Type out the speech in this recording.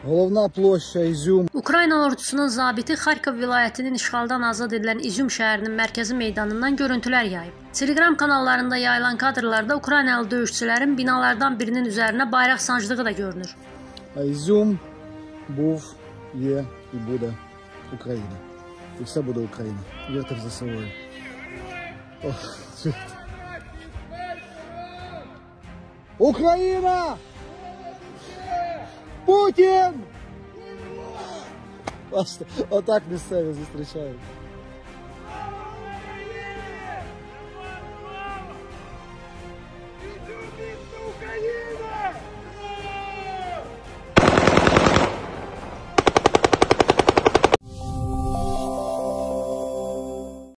Головна площа İzum. Ukrayna ordusunun zabiti Xarkov vilayətinin işğaldan azad edilən İzum şəhərinin mərkəzi meydanından görüntülər yayıb. Telegram kanallarında yayılan kadrlarda Ukraynalı döyüşçülərin binalardan birinin üzərinə bayraq sancdığı da görünür. İzum був, є і буде Україна. І все буде Україна. Вірте в ЗСУ. Україна! Путін! Бачите, отак місцеві зустрічають.